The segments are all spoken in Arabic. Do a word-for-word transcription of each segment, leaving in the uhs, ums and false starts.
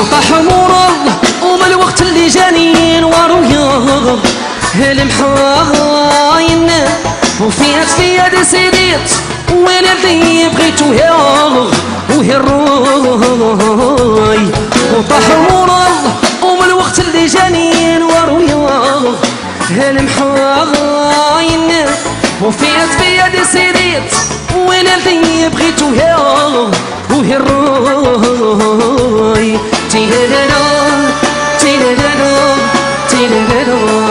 وطاح مرض وما الوقت اللي جاني ورويا المحاين وفيها فيا دي سيديت وانا اللي بغيتو يا وهي الروي وطاح مرض وما الوقت اللي جاني ورويا المحاين وفيها فيا دي سيديت وانا اللي بغيتو يا وهي الروي تيريرا تيريرا تيريرا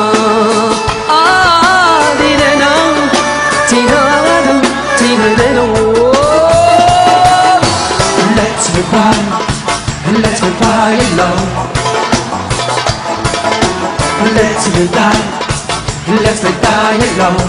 آه تيريرا تيريرا تيريرا. Let's me cry, let's me cry alone. Let's me die, let's me die alone.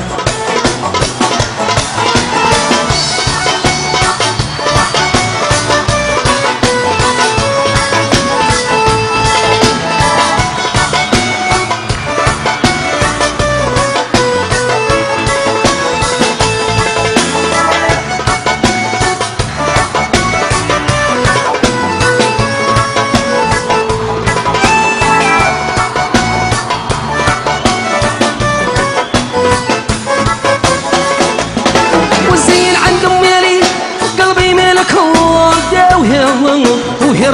وهي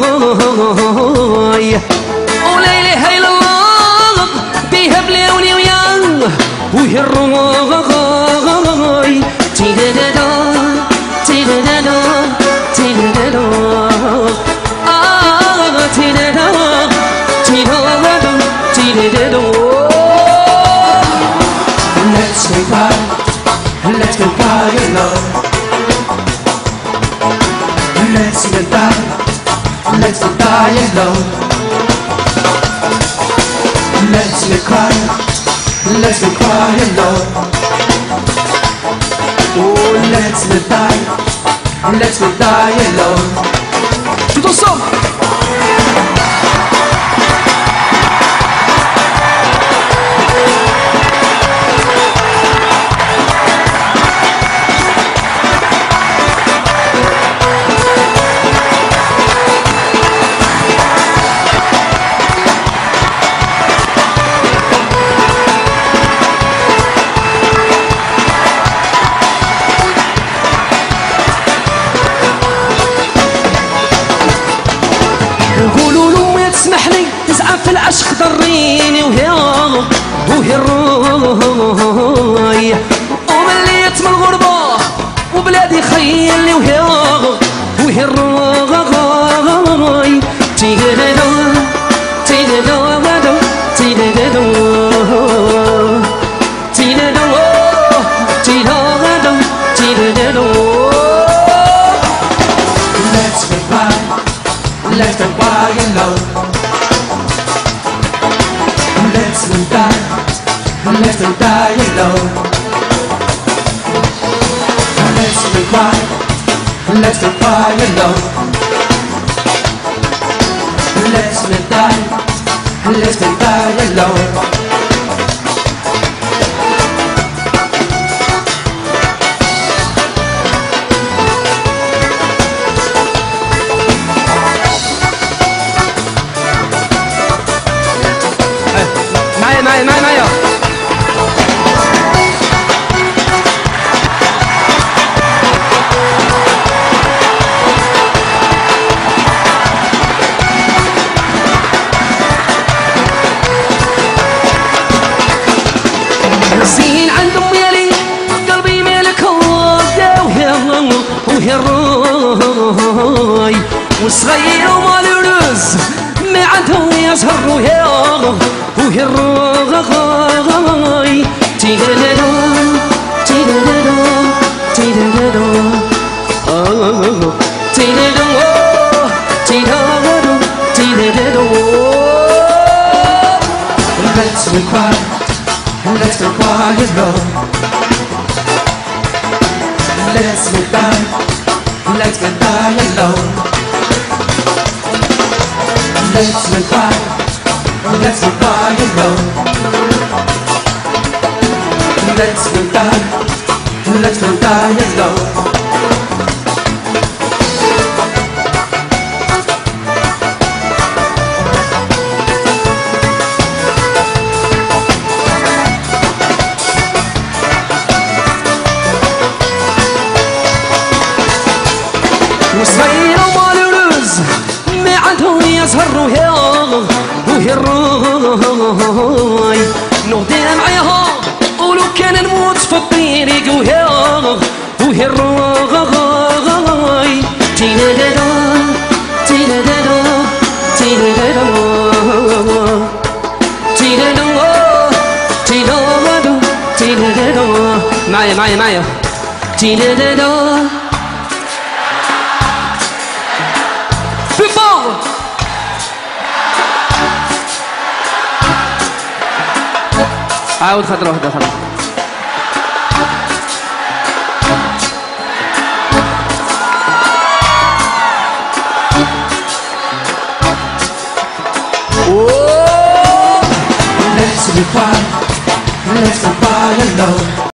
الروي ولا اله الا الله بيها بلاوني وياه وهي الروي تيدادا تيدادا تيدادا آه تيدادا تيدادا تيدادا. Let's go cry, let's go cry alone. Let's go die, let's go die alone. Let's go cry, let's go cry alone. Oh, let's go die, let's go die alone. Tout ensemble. في العشق ضريني وهي وهي الروي ومليت من الغربة وبلادي خيلني وهي وهي الروي تيدادا تيدادا تيدادا تيدادا تيدادا تيدادا. Let's go cry, let's go cry alone. Let's go die, let's go die alone. Let's go cry, let's go cry alone. Let's go die, let's go die alone. معايا معايا معايا معايا زين عند امي قلبي مالك وهي الروي والصغير ومالوروز ما عندهم يسهر وهي وهي الروي تيدادا تيدادا تيدادا تيدادا تيدادا تيدادا. Let's go cry, let's go cry alone. Let's go die, let's go die alone. Let's go cry, let's go cry alone. Let's go die, let's go die alone. صغيرة ومالوروز ما عندهم يزهر وهي وهي الراي نغدينا معاها ولو كان نموت في الطريق وهي وهي الراي تيدادا تيدادا تيدادا تيدادا تيدادا تيدادا معايا معايا معايا تيدادا عاود خطرة واحدة خطرة Let's be fun, let's be fun alone.